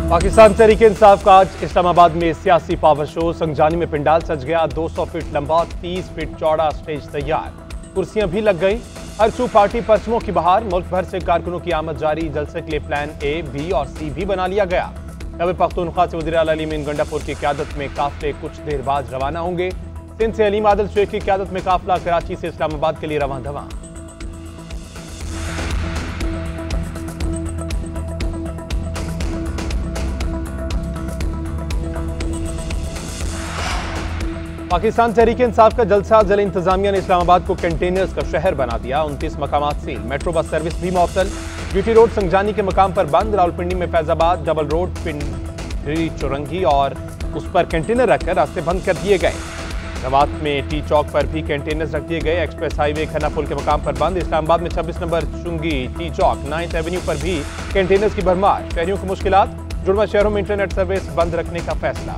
पाकिस्तान तहरीक-ए-इंसाफ का आज इस्लामाबाद में सियासी पावर शो। संगजानी में पंडाल सज गया। 200 फीट लंबा 30 फीट चौड़ा स्टेज तैयार, कुर्सियां भी लग गई। हर सू पार्टी परचमों की बहार। मुल्क भर से कारकुनों की आमद जारी। जलसे के लिए प्लान ए, बी और सी भी बना लिया गया। खैबर पख्तूनख्वा से वज़ीर आला अली अमीन गंडापुर की क़यादत में काफिले कुछ देर बाद रवाना होंगे। सिंध से अलीम आदिल शेख की क़यादत में काफिला कराची से इस्लामाबाद के लिए रवां दवां। पाकिस्तान तहरीक-ए-इंसाफ का जलसा। जिला इंतजामिया ने इस्लामाबाद को कंटेनर्स का शहर बना दिया। 29 मकामात सील। मेट्रो बस सर्विस भी मुअत्तल। ड्यूटी रोड संगजानी के मकाम पर बंद। रावलपिंडी में फैजाबाद डबल रोड पिंडी चौरंगी और उस पर कंटेनर रखकर रास्ते बंद कर दिए गए। रवात में टी चौक पर भी कंटेनर्स रख दिए गए। एक्सप्रेस हाईवे खन्ना पुल के मकाम पर बंद। इस्लामाबाद में 26 नंबर चुंगी टी चौक 9th एवेन्यू पर भी कंटेनर्स की भरमार। शहरियों को मुश्किलात। जुड़वा शहरों में इंटरनेट सर्विस बंद रखने का फैसला।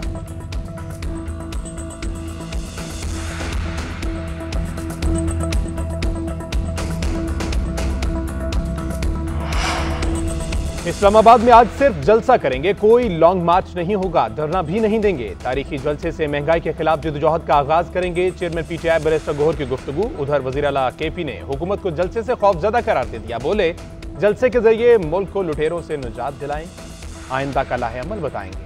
इस्लामाबाद में आज सिर्फ जलसा करेंगे, कोई लॉन्ग मार्च नहीं होगा, धरना भी नहीं देंगे। तारीखी जलसे से महंगाई के खिलाफ जदोजहद का आगाज करेंगे। चेयरमैन पीटीआई बैरिस्टर गौहर की गुफ्तगू। उधर वज़ीर आला केपी ने हुकूमत को जलसे से खौफजदा करार दे दिया। बोले, जलसे के जरिए मुल्क को लुटेरों से निजात दिलाएं, आइंदा का लाहे अमल बताएंगे।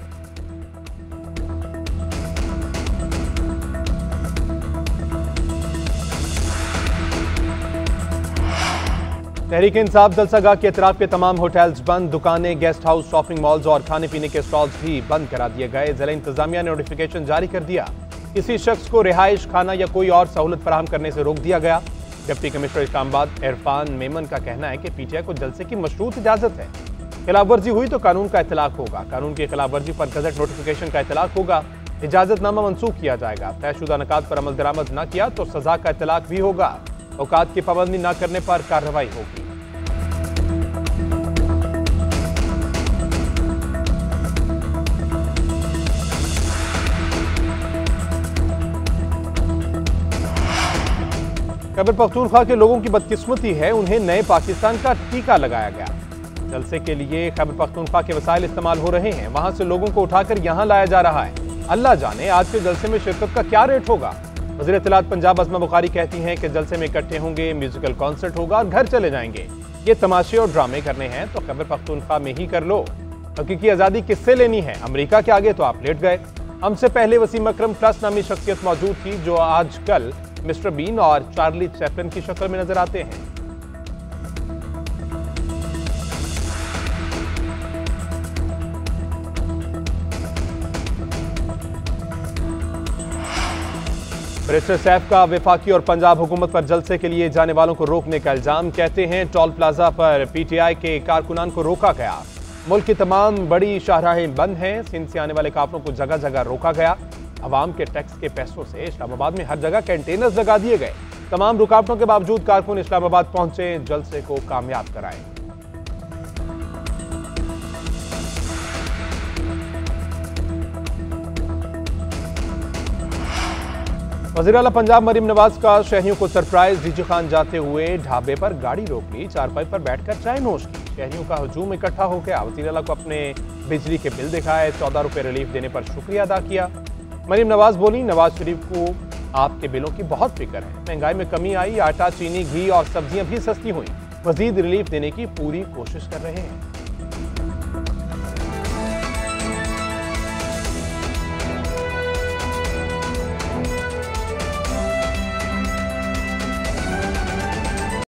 तहरीक-ए-इंसाफ जलसागाह के अतराफ के तमाम होटल्स बंद। दुकानें, गेस्ट हाउस, शॉपिंग मॉल्स और खाने पीने के स्टॉल्स भी बंद करा दिए गए। जिला इंतजामिया ने नोटिफिकेशन जारी कर दिया। किसी शख्स को रिहाइश, खाना या कोई और सहूलत फराहम करने से रोक दिया गया। डिप्टी कमिश्नर इस्लामाबाद इरफान मेमन का कहना है कि पीटीआई को जलसे की मशरूत इजाजत है। खिलाफ वर्जी हुई तो कानून का इतलाक होगा। कानून की खिलाफ वर्जी पर गजट नोटिफिकेशन का इतलाक होगा। इजाजतनामा मनसूख किया जाएगा। तयशुदा नकात पर अमल दरामद न किया तो सजा का इतलाक भी होगा। औकात की पाबंदी न करने पर कार्रवाई होगी। खैबर पख्तूनख्वा के लोगों की बदकिस्मती है, उन्हें नए पाकिस्तान का टीका लगाया गया। जलसे के लिए खैबर पख्तूनख्वा के वसाइल इस्तेमाल हो रहे हैं। वहां से लोगों को उठाकर यहां लाया जा रहा है। अल्लाह जाने आज के जलसे में शिरकत का क्या रेट होगा। वज़ीर इत्तलात पंजाब अज़मा बुखारी कहती हैं कि जलसे में इकट्ठे होंगे, म्यूजिकल कॉन्सर्ट होगा और घर चले जाएंगे। ये तमाशे और ड्रामे करने हैं तो खैबर पख्तूनख्वा में ही कर लो। हकीकी आज़ादी किससे लेनी है? अमेरिका के आगे तो आप लेट गए। हमसे पहले वसीम अकरम प्लस नामी शख्सियत मौजूद थी जो आजकल मिस्टर बीन और चार्ली चैपलिन की शक्ल में नजर आते हैं। बैरिस्टर सैफ का वफाकी और पंजाब हुकूमत पर जलसे के लिए जाने वालों को रोकने का इल्जाम। कहते हैं टोल प्लाजा पर पीटीआई के कारकुनान को रोका गया। मुल्क की तमाम बड़ी शाहराहें बंद हैं। सिंध से आने वाले काफिलों को जगह जगह रोका गया। अवाम के टैक्स के पैसों से इस्लामाबाद में हर जगह कंटेनर्स लगा दिए गए। तमाम रुकावटों के बावजूद कारकुन इस्लामाबाद पहुंचे, जलसे को कामयाब कराएं। वज़ीर आला पंजाब मरीम नवाज का शहरियों को सरप्राइज। डीजी खान जाते हुए ढाबे पर गाड़ी रोक ली, चारपाई पर बैठकर चाय नोश की। शहरियों का हजूम इकट्ठा हो गया। वज़ीर आला को अपने बिजली के बिल दिखाए, 14 रुपए रिलीफ देने पर शुक्रिया अदा किया। मरीम नवाज बोली, नवाज शरीफ को आपके बिलों की बहुत फिक्र है। महंगाई में कमी आई, आटा, चीनी, घी और सब्जियां भी सस्ती हुई। मजीद रिलीफ देने की पूरी कोशिश कर रहे हैं।